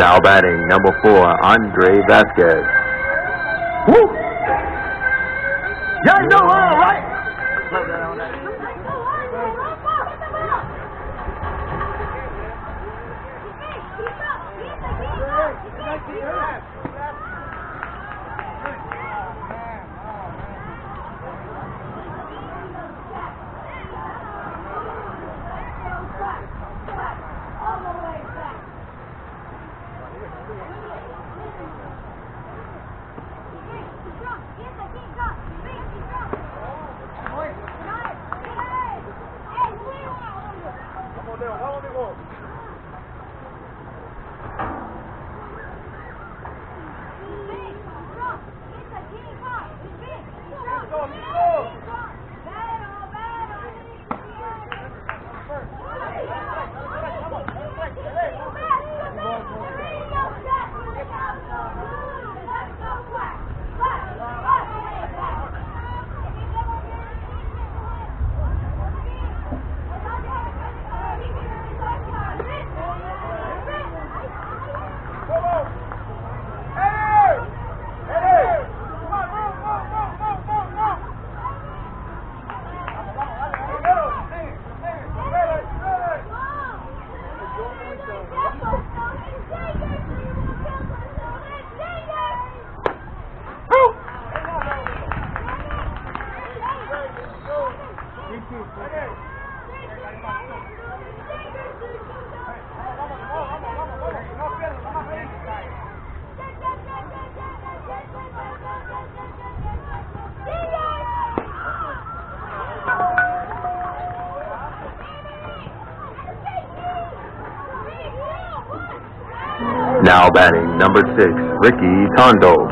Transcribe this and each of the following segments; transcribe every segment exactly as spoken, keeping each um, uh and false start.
Now batting, number four, Andre Vasquez. Woo! Y'all know all right. Now batting, number six, Ricky Tondo.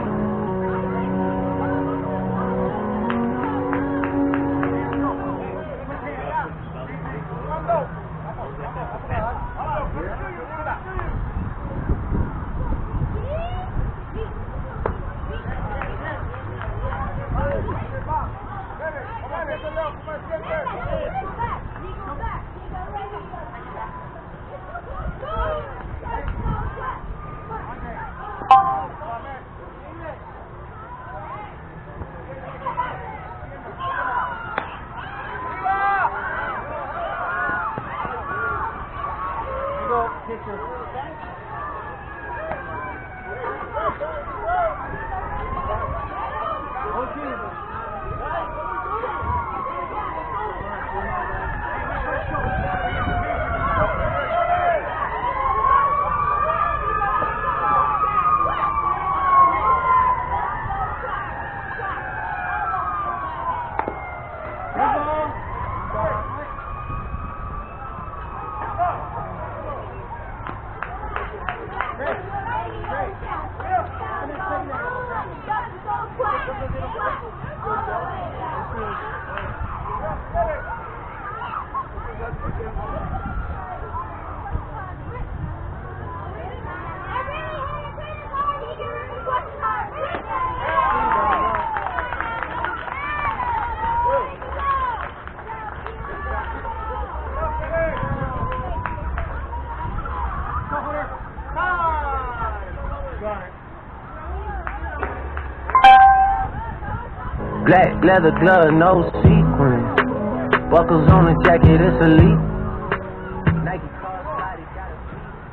Black leather glove, no sequins. Buckles on the jacket, it's elite. Nike crossbody got a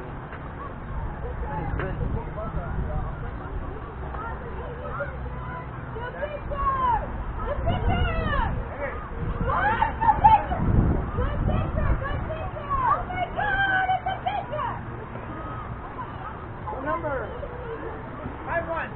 What number? Five one.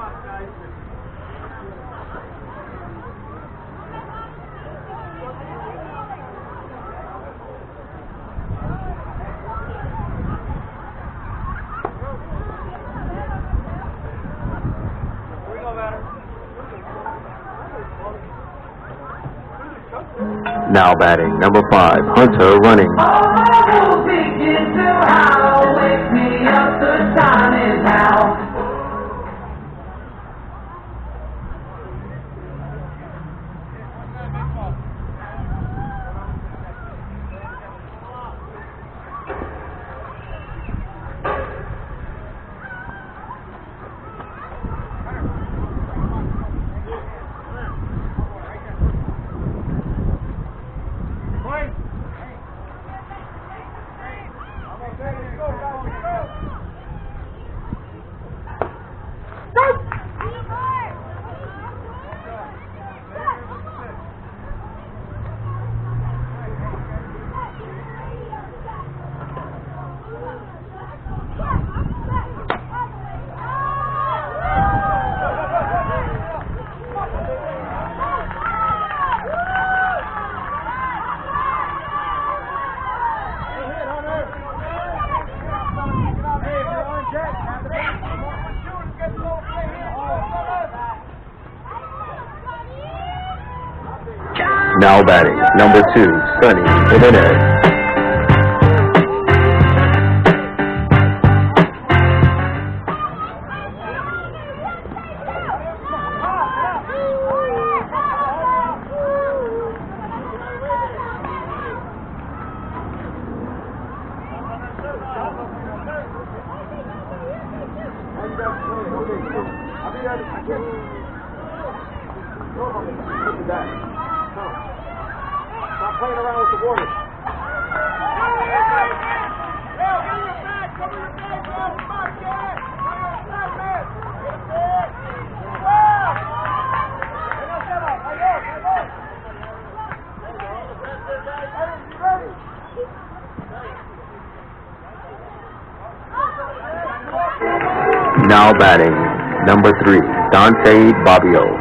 Now batting, number five, Hunter running. Now batting, number two, Sonny Jimenez. Stop playing around with the Warriors. Now batting, number three, Dante Bobbio.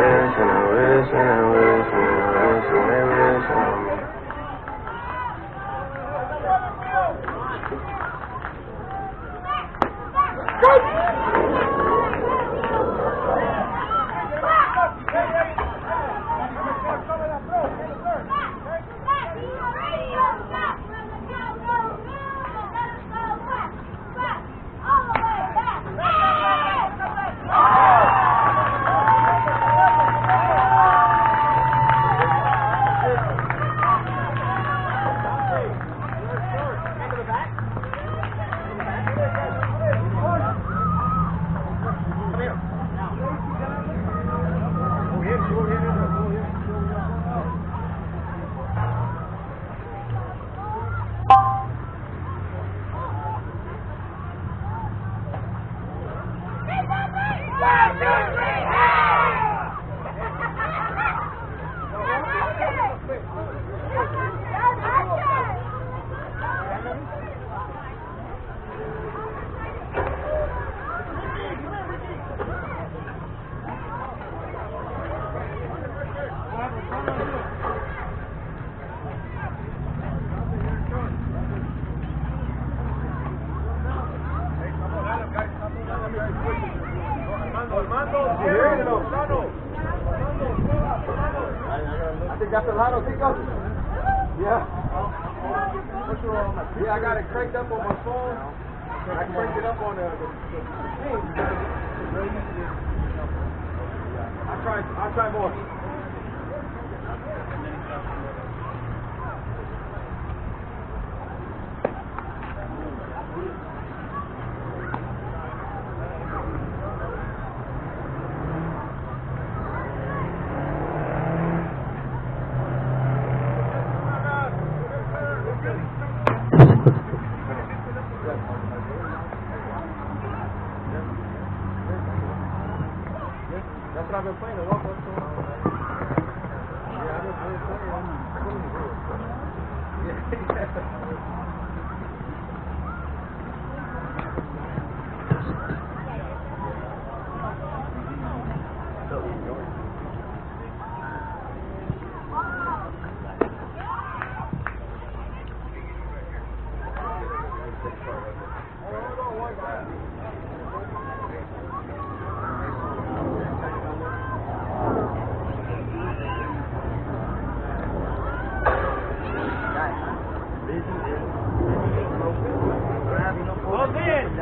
I think that's a lot of pickup. Yeah. Yeah, I got it cranked up on my phone. I cranked it up on the, the, the thing. I'll try, I'll try more. That's what I've been playing a lot. Yeah, I've been playing. Yeah.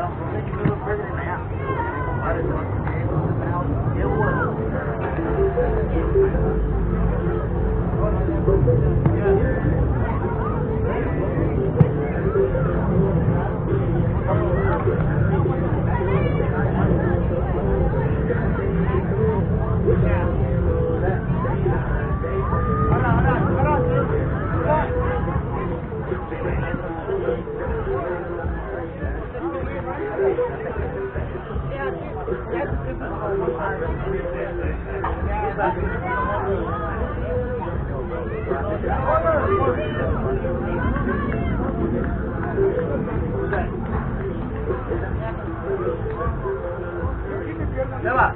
Seba.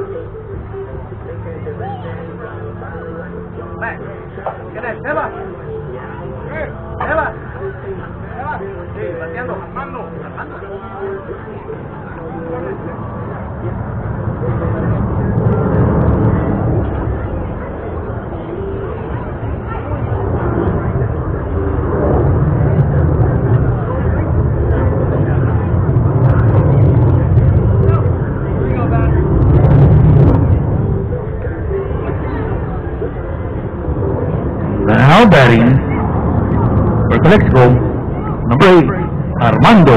Ven. ¿Quién es? Seba. Seba. Seba. Sí, bateando. Armando. Armando. Now batting for Calexico, number eight, Armando.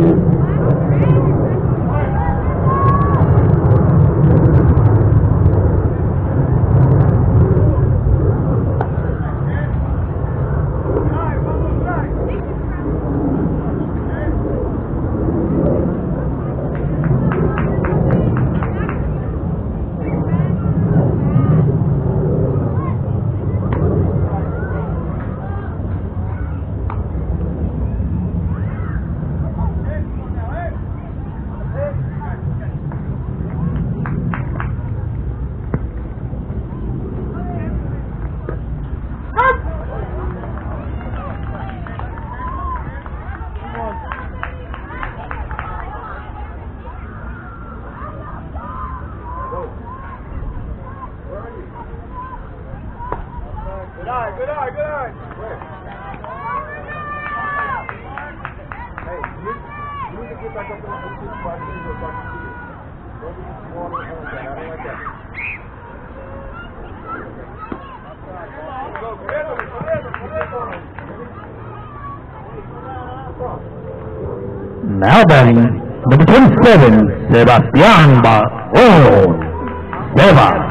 Good eye, good eye, good eye. Hey, you need, you need to get back up in the two spot and go back to you. Don't be small and all that. I don't like that. Go, corriendo, corriendo, corriendo. Now batting, number twenty-seven, Sebastián Barón. Seba.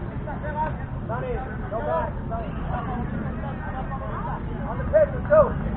On the pitch, let's go.